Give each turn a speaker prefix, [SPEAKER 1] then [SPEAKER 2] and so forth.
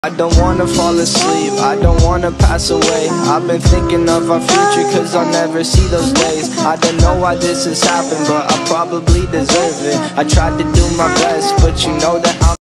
[SPEAKER 1] I don't wanna fall asleep, I don't wanna pass away. I've been thinking of our future cause I'll never see those days. I don't know why this has happened, but I probably deserve it. I tried to do my best, but you know that I'm